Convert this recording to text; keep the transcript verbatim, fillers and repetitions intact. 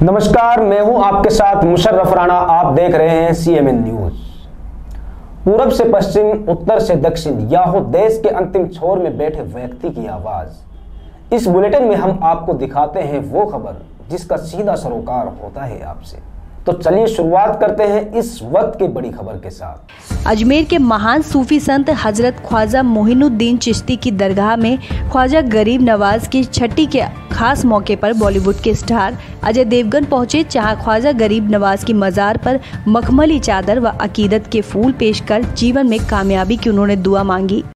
नमस्कार, मैं हूं आपके साथ मुशर्रफ राणा। आप देख रहे हैं सीएमएन न्यूज। पूरब से पश्चिम, उत्तर से दक्षिण, या हो देश के अंतिम छोर में बैठे व्यक्ति की आवाज। इस बुलेटिन में हम आपको दिखाते हैं वो खबर जिसका सीधा सरोकार होता है आपसे। तो चलिए शुरुआत करते हैं इस वक्त की बड़ी खबर के साथ। अजमेर के महान सूफी संत हजरत ख्वाजा मोहिनुद्दीन चिश्ती की दरगाह में ख्वाजा गरीब नवाज की छठी के खास मौके पर बॉलीवुड के स्टार अजय देवगन पहुंचे, जहां ख्वाजा गरीब नवाज की मजार पर मखमली चादर व अकीदत के फूल पेश कर जीवन में कामयाबी की उन्होंने दुआ मांगी।